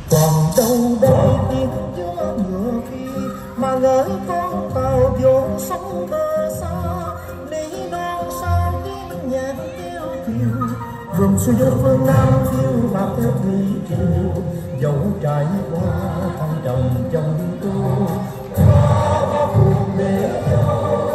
còn đâu đây tiếng gió ngựa phi mà ngỡ con tàu vô sóng bờ xa, lý non sao tiếng nhạc kêu kiều vườn xuôi vô phương nam phiêu bạc theo thủy triều, dẫu trải qua thăng trầm trong tu có buồn để